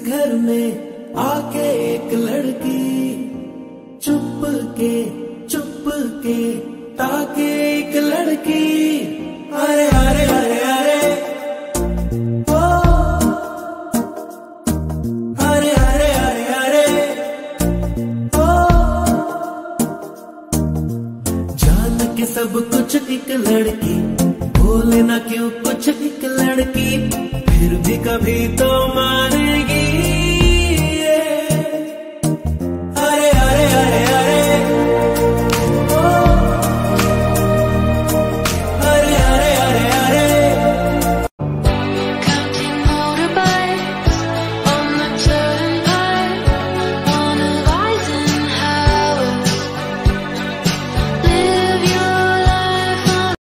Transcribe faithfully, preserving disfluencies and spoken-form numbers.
घर में आके एक लड़की चुप के चुप के ताके एक लड़की। अरे अरे अरे अरे ओ अरे अरे अरे अरे ओ जान के सब कुछ एक लड़की बोले ना क्यों कुछ एक लड़की फिर भी कभी तो मानेगी।